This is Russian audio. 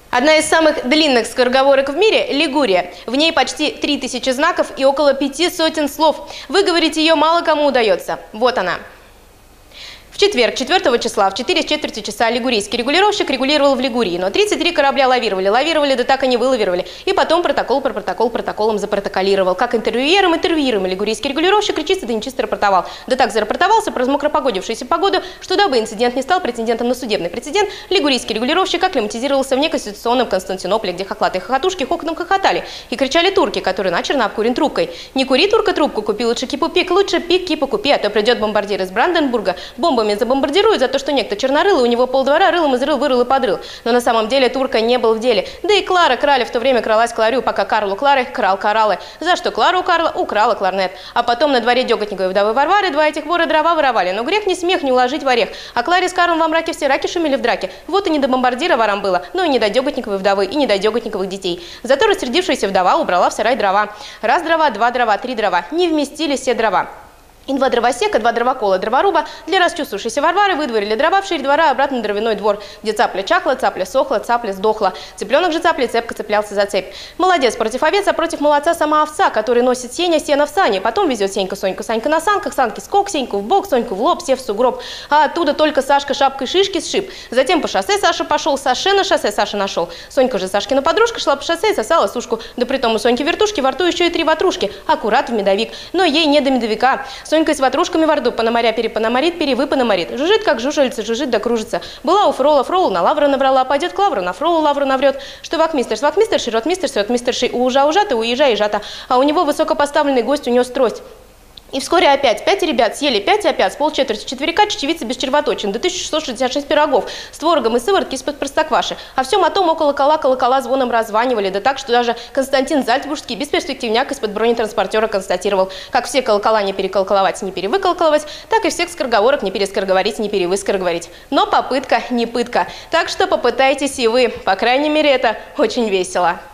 Одна из самых длинных скороговорок в мире – Лигурия. В ней почти 3000 знаков и около 500 слов. Выговорить ее мало кому удается. Вот она. В четверг, 4 числа, в 4 часа лигурийский регулировщик регулировал в Лигурии, но 33 корабля лавировали, да так и не вылавировали. И потом протоколом запротоколировал. Как интервьюером лигурийский регулировщик чисто да нечисто рапортовал. Да так зарапортовался про размокропогодившуюся погоду, что дабы инцидент не стал претендентом на судебный прецедент, лигурийский регулировщик акклиматизировался в неконституционном Константинополе, где хохлаты и хохотушки хохотом хохотали. И кричали турки, которые начерно обкурен трубкой. Не кури, турка, трубку купи, лучше кипу пик, лучше пик кипу купи, а то придет бомбардир из Бранденбурга, бомбами забомбардируют за то, что некто чернорылый, у него полдвора рылом изрыл, вырыл и подрыл. Но на самом деле турка не был в деле. Да и Клара Краля в то время кралась Кларю, пока Карлу Клары крал кораллы. За что Клара у Карла украла кларнет. А потом на дворе Дёготниковой вдовы Варвары два этих вора дрова воровали. Но грех не смех не уложить в орех. А Кларе с Карлом во мраке все раки шумели в драке. Вот и не до бомбардира ворам было, но и не до Дёготниковой вдовы, и не до Дёготниковых детей. Зато рассердившаяся вдова убрала в сарай дрова. Раз дрова, два дрова, три дрова. Не вместились все дрова. И два дровосека, два дровокола, дроворуба для расчувствовавшейся Варвары выдворили дрова вширь двора обратно на дровяной двор, где цапля чахла, цапля сохла, цапля сдохла. Цыпленок же цапли цепко цеплялся за цепь. Молодец против овец, а против молодца сама овца, который носит сено в сане. Потом везет Сенька Соньку, Санька на санках, санки скок, Сеньку в бок, Соньку в лоб, сев в сугроб. А оттуда только Сашка шапкой шишки сшиб. Затем по шоссе Саша пошел, Саше на шоссе Саша нашел. Сонька же Сашкина подружка шла по шоссе и сосала сушку. Да притом у Соньки вертушки во рту еще и 3 ватрушки. Аккурат в медовик. Но ей не до медовика. Сонька с ватрушками во рту пономаря перепономарит, перевыпономарит. Жужжит, как жужжельца, жужжит да кружится. Была у Фрола Фролу на лавру наврала, пойдет к лавру, на Фролу лавру наврет. Что вахмистерши, ротмистерши, у ужа ужата, у ежа ежата. А у него высокопоставленный гость унес трость. И вскоре опять 5 ребят съели 5 опять, с полчетверти четверика, чечевицы без червоточин, до 1666 пирогов с творогом и сыворотки из-под простокваши. А всем о том около колокола звоном раззванивали, да так, что даже Константин Зальцбургский, бесперспективняк из-под бронетранспортера констатировал, как все колокола не переколоколовать, не перевыколоколовать, так и всех скороговорок не перескороговорить, не перевыскороговорить. Но попытка не пытка. Так что попытайтесь и вы, по крайней мере, это очень весело.